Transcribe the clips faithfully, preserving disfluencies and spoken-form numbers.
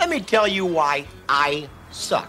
Let me tell you why I suck.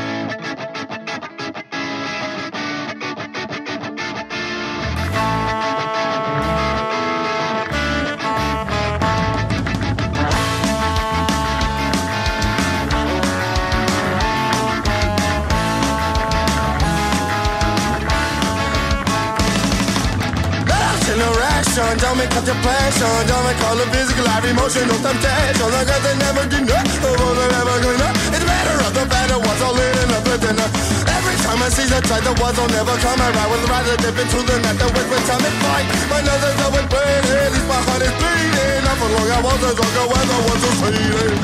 Don't make contemplation, don't make all the physical or emotional temptation. Like I they never do not, the world will never clean up. It's better of the better ones all leading up to dinner. Every time I see the tide, the ones will never come around. With the rise of dip into the net, the wind will time and fight. My nose always bleeding, at least my heart is bleeding. Not for long I was a drunker when the ones are fading.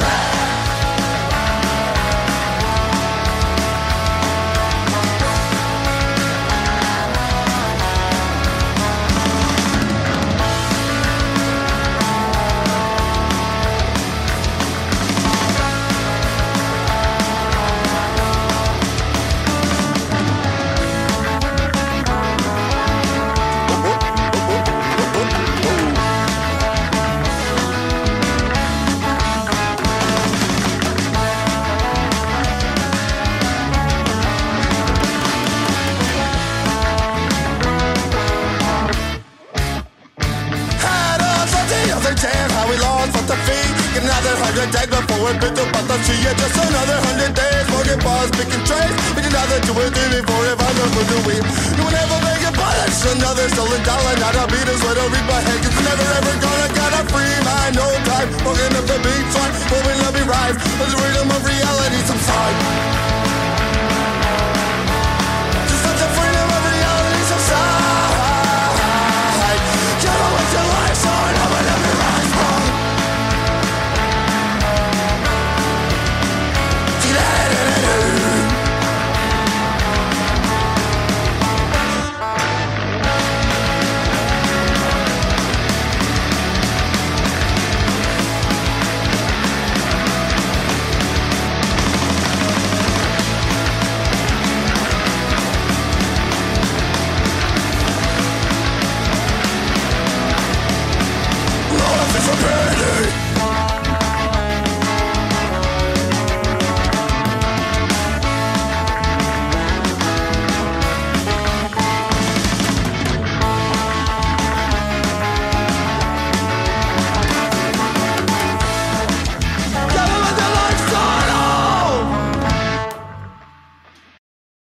Just another hundred days, smoking bars, picking trays, but another two or three, four, if I don't do it. You will never make it, but it's another stolen dollar. Not a beat is what I'll read my head, cause I'm never ever gonna got a free mind, no time. Walking up the beat, so I'm moving, let me ride.